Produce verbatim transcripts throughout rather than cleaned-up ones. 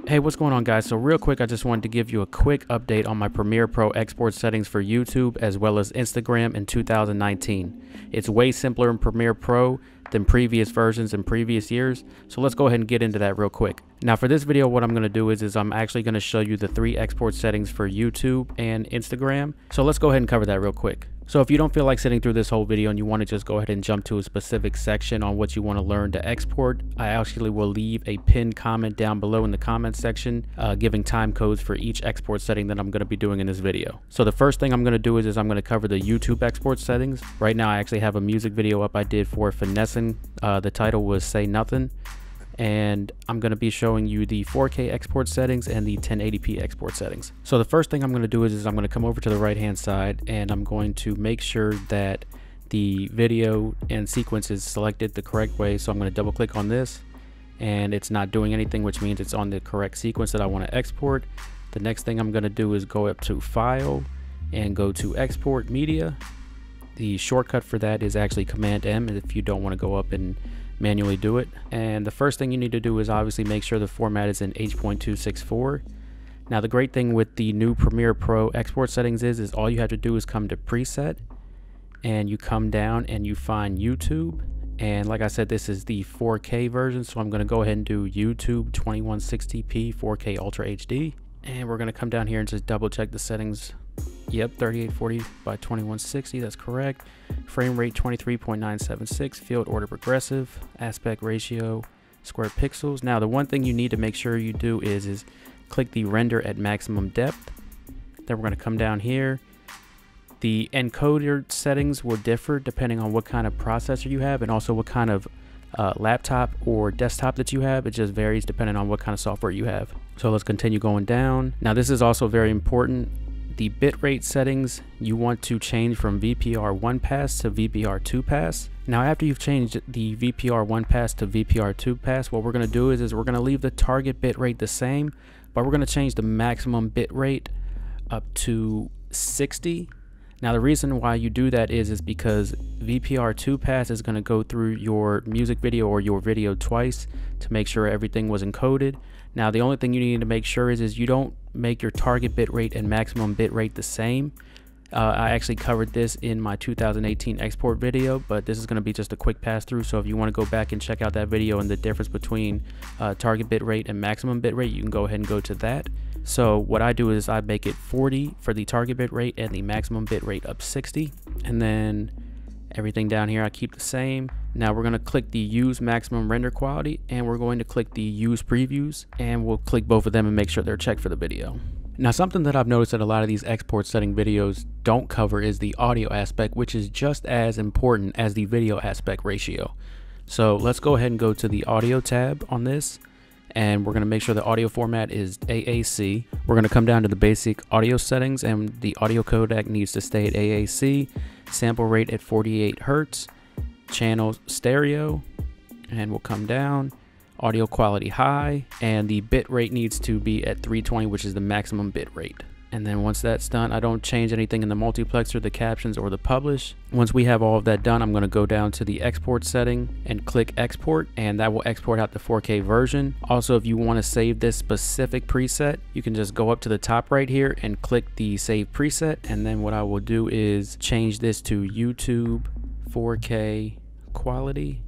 Hey, what's going on, guys? So real quick, I just wanted to give you a quick update on my Premiere Pro export settings for YouTube as well as Instagram in two thousand nineteen. It's way simpler in Premiere Pro than previous versions in previous years, so let's go ahead and get into that real quick. Now for this video, what I'm going to do is, is I'm actually going to show you the three export settings for YouTube and Instagram. So let's go ahead and cover that real quick. So if you don't feel like sitting through this whole video and you want to just go ahead and jump to a specific section on what you want to learn to export, I actually will leave a pinned comment down below in the comment section uh, giving time codes for each export setting that I'm going to be doing in this video. So the first thing I'm going to do is, is I'm going to cover the YouTube export settings. Right now I actually have a music video up I did for Finessing. Uh, the title was Say Nothing. And I'm going to be showing you the four K export settings and the ten eighty p export settings. So the first thing I'm going to do is, is I'm going to come over to the right hand side and I'm going to make sure that the video and sequence is selected the correct way. So I'm going to double click on this and it's not doing anything, which means it's on the correct sequence that I want to export. The next thing I'm going to do is go up to File and go to Export Media. The shortcut for that is actually Command M if you don't want to go up and manually do it. And the first thing you need to do is obviously make sure the format is in H point two six four. Now the great thing with the new Premiere Pro export settings is is all you have to do is come to preset and you come down and you find YouTube, and like I said, this is the four K version, so I'm going to go ahead and do YouTube twenty-one sixty p four K Ultra H D, and we're going to come down here and just double check the settings. Yep, thirty-eight forty by twenty-one sixty, that's correct. Frame rate twenty-three point nine seven six, field order progressive, aspect ratio square pixels. Now the one thing you need to make sure you do is is click the render at maximum depth. Then we're going to come down here. The encoder settings will differ depending on what kind of processor you have and also what kind of uh, laptop or desktop that you have. It just varies depending on what kind of software you have. So let's continue going down. Now this is also very important. The bitrate settings, you want to change from V P R one pass to V P R two pass. Now after you've changed the V P R one pass to V P R two pass, what we're going to do is, is we're going to leave the target bitrate the same, but we're going to change the maximum bitrate up to sixty. Now the reason why you do that is, is because V P R two pass is going to go through your music video or your video twice to make sure everything was encoded. Now the only thing you need to make sure is, is you don't make your target bitrate and maximum bitrate the same. Uh, I actually covered this in my two thousand eighteen export video, but this is going to be just a quick pass through. So if you want to go back and check out that video and the difference between uh, target bitrate and maximum bitrate, you can go ahead and go to that. So what I do is I make it forty for the target bitrate and the maximum bitrate up sixty, and then everything down here I keep the same. Now we're going to click the use maximum render quality and we're going to click the use previews, and we'll click both of them and make sure they're checked for the video. Now something that I've noticed that a lot of these export setting videos don't cover is the audio aspect, which is just as important as the video aspect ratio. So let's go ahead and go to the audio tab on this, and we're going to make sure the audio format is A A C. We're going to come down to the basic audio settings, and the audio codec needs to stay at A A C, sample rate at forty-eight hertz, channel stereo, and we'll come down, audio quality high, and the bit rate needs to be at three twenty, which is the maximum bit rate. And then once that's done, I don't change anything in the multiplexer, the captions, or the publish. Once we have all of that done, I'm going to go down to the export setting and click export, and that will export out the four K version. Also, if you want to save this specific preset, you can just go up to the top right here and click the save preset, and then what I will do is change this to YouTube four K quality,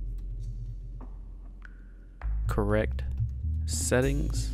correct settings,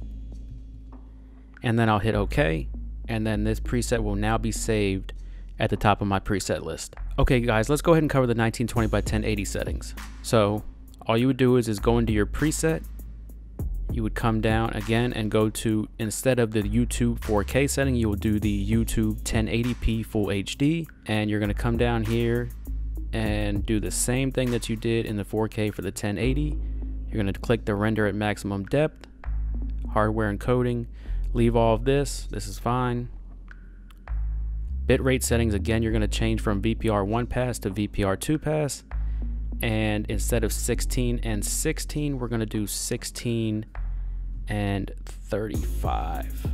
and then I'll hit OK, and then this preset will now be saved at the top of my preset list. Okay guys, let's go ahead and cover the nineteen twenty by ten eighty settings. So all you would do is, is go into your preset, you would come down again and go to, instead of the YouTube four K setting, you will do the YouTube ten eighty p full H D, and you're going to come down here and do the same thing that you did in the four K for the ten eighty. You're going to click the render at maximum depth, hardware encoding, leave all of this, this is fine. Bitrate settings, again, you're going to change from V P R one pass to V P R two pass, and instead of sixteen and sixteen, we're going to do sixteen and thirty-five.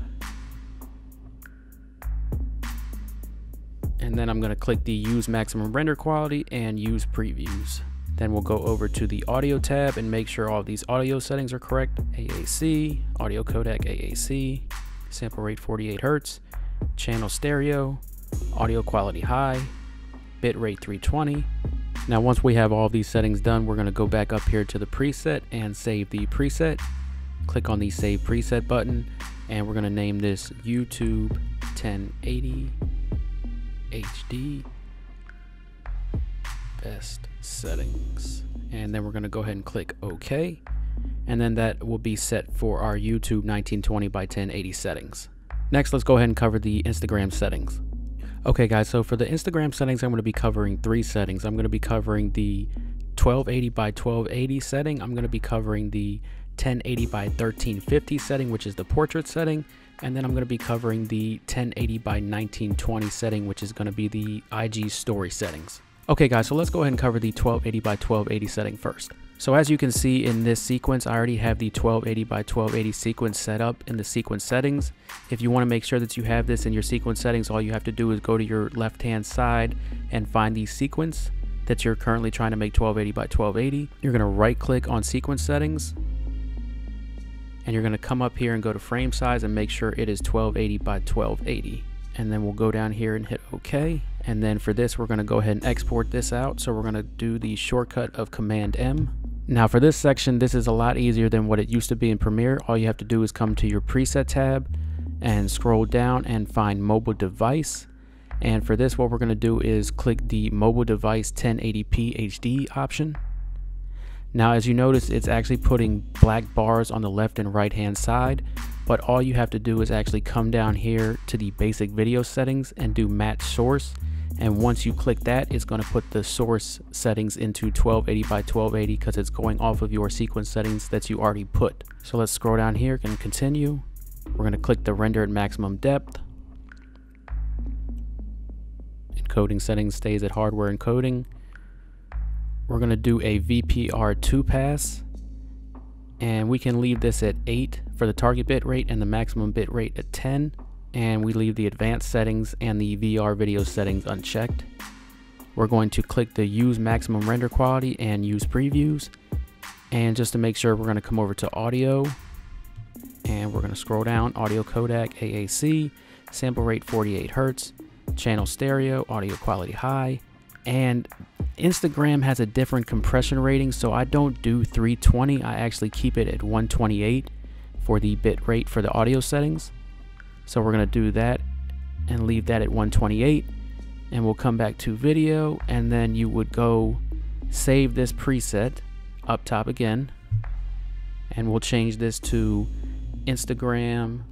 And then I'm going to click the use maximum render quality and use previews. Then we'll go over to the audio tab and make sure all these audio settings are correct. A A C, audio codec A A C, sample rate forty-eight hertz, channel stereo, audio quality high, bit rate three twenty. Now once we have all these settings done, we're going to go back up here to the preset and save the preset. Click on the save preset button and we're going to name this YouTube ten eighty H D best settings, and then we're going to go ahead and click OK, and then that will be set for our YouTube nineteen twenty by ten eighty settings. Next, let's go ahead and cover the Instagram settings. Okay guys, so for the Instagram settings, I'm going to be covering three settings. I'm going to be covering the twelve eighty by twelve eighty setting. I'm going to be covering the ten eighty by thirteen fifty setting, which is the portrait setting, and then I'm going to be covering the ten eighty by nineteen twenty setting, which is going to be the I G story settings. Okay guys, so let's go ahead and cover the twelve eighty by twelve eighty setting first. So as you can see in this sequence, I already have the twelve eighty by twelve eighty sequence set up in the sequence settings. If you want to make sure that you have this in your sequence settings, all you have to do is go to your left hand side and find the sequence that you're currently trying to make twelve eighty by twelve eighty. You're going to right click on sequence settings, and you're going to come up here and go to frame size and make sure it is twelve eighty by twelve eighty. And then we'll go down here and hit OK. And then for this, we're going to go ahead and export this out. So we're going to do the shortcut of Command M. Now for this section, this is a lot easier than what it used to be in Premiere. All you have to do is come to your preset tab and scroll down and find mobile device. And for this, what we're going to do is click the mobile device ten eighty p H D option. Now, as you notice, it's actually putting black bars on the left and right hand side, but all you have to do is actually come down here to the basic video settings and do match source. And once you click that, it's going to put the source settings into twelve eighty by twelve eighty because it's going off of your sequence settings that you already put. So let's scroll down here and continue. We're going to click the render at maximum depth. Encoding settings stays at hardware encoding. We're going to do a V P R two pass, and we can leave this at eight for the target bit rate and the maximum bit rate at ten, and we leave the advanced settings and the V R video settings unchecked. We're going to click the use maximum render quality and use previews, and just to make sure, we're going to come over to audio and we're going to scroll down, audio codec A A C, sample rate forty-eight hertz, channel stereo, audio quality high, and Instagram has a different compression rating, so I don't do three twenty. I actually keep it at one twenty-eight for the bit rate for the audio settings. So we're going to do that and leave that at one twenty-eight, and we'll come back to video, and then you would go save this preset up top again, and we'll change this to Instagram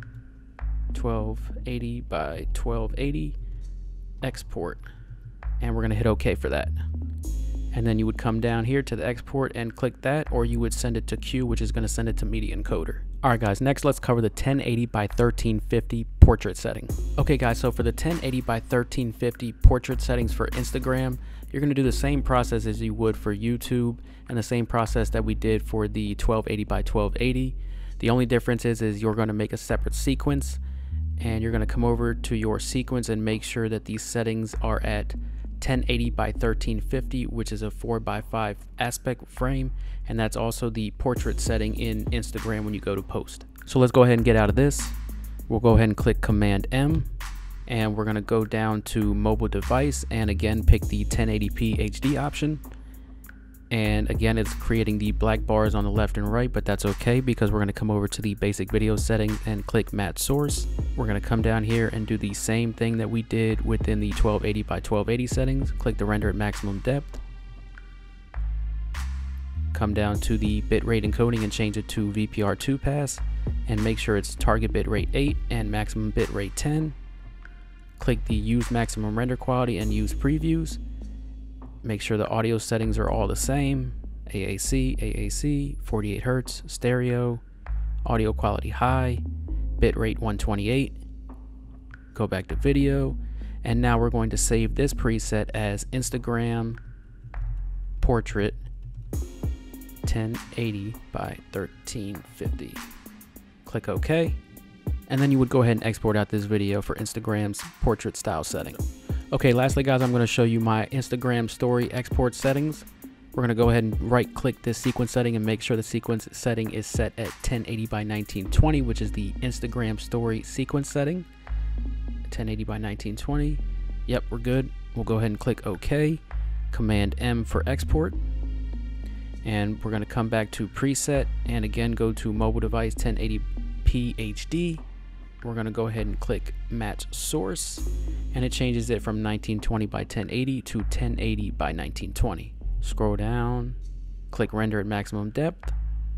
twelve eighty by twelve eighty export. And we're going to hit OK for that. And then you would come down here to the export and click that, or you would send it to Q, which is going to send it to Media Encoder. Alright guys, next let's cover the ten eighty by thirteen fifty portrait setting. Okay guys, so for the ten eighty by thirteen fifty portrait settings for Instagram, you're going to do the same process as you would for YouTube, and the same process that we did for the twelve eighty by twelve eighty. The only difference is, is you're going to make a separate sequence, and you're going to come over to your sequence and make sure that these settings are at ten eighty by thirteen fifty, which is a four by five aspect frame, and that's also the portrait setting in Instagram when you go to post. So let's go ahead and get out of this. We'll go ahead and click Command M, and we're going to go down to mobile device and again pick the ten eighty p H D option. And again, it's creating the black bars on the left and right, but that's okay because we're going to come over to the basic video settings and click match source. We're going to come down here and do the same thing that we did within the twelve eighty by twelve eighty settings. Click the render at maximum depth. Come down to the bitrate encoding and change it to V P R two pass, and make sure it's target bitrate eight and maximum bitrate ten. Click the use maximum render quality and use previews. Make sure the audio settings are all the same. A A C, A A C, forty-eight hertz, stereo, audio quality high, bitrate one twenty-eight. Go back to video, and now we're going to save this preset as Instagram portrait ten eighty by thirteen fifty. Click OK, and then you would go ahead and export out this video for Instagram's portrait style setting. Okay, lastly guys, I'm going to show you my Instagram story export settings. we're going to go ahead and right click this sequence setting and make sure the sequence setting is set at ten eighty by nineteen twenty, which is the Instagram story sequence setting. ten eighty by nineteen twenty. Yep, we're good. We'll go ahead and click OK. Command M for export. And we're going to come back to preset and again go to mobile device ten eighty p H D. We're going to go ahead and click match source, and it changes it from nineteen twenty by ten eighty to ten eighty by nineteen twenty. Scroll down, click render at maximum depth,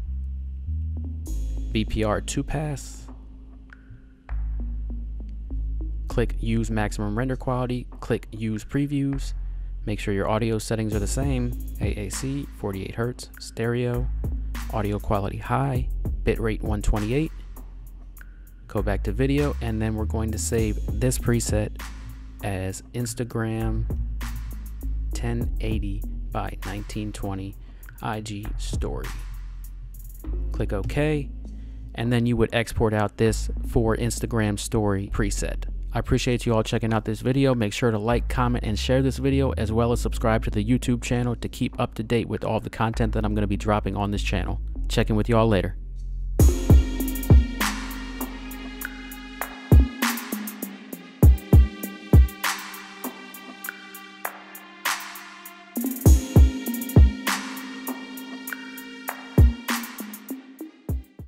B P R two pass, click use maximum render quality, click use previews, make sure your audio settings are the same, A A C forty-eight hertz, stereo, audio quality high, bitrate one twenty-eight. Go back to video, and then we're going to save this preset as Instagram ten eighty by nineteen twenty I G story. Click OK, and then you would export out this for Instagram story preset. I appreciate you all checking out this video. Make sure to like, comment, and share this video, as well as subscribe to the YouTube channel to keep up to date with all the content that I'm going to be dropping on this channel. Check in with you all later.